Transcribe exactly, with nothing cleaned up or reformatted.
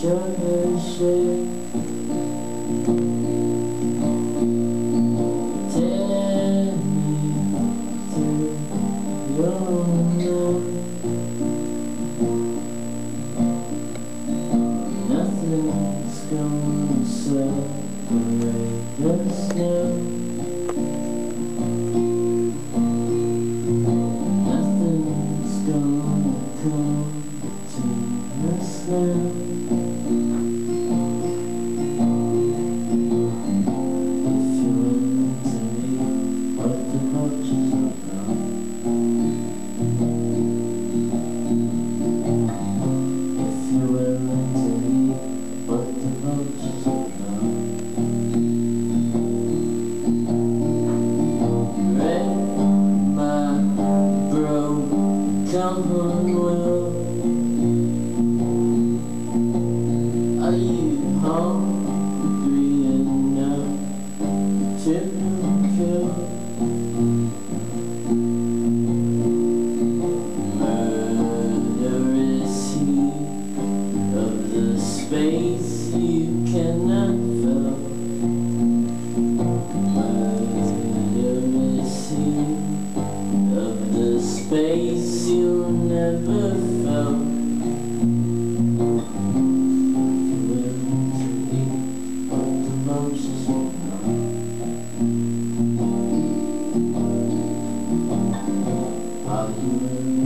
sugar shake. Tear me to your love. Nothing's gonna separate us now. Nothing's gonna come between us now. If you're willing to leave what the vultures are now. If you're willing to leave what the vultures are now. Red my broken will. Are you hungry enough to kill? Murderous heat of the space you cannot fill. Murderous heat of the space you'll never fill. Are you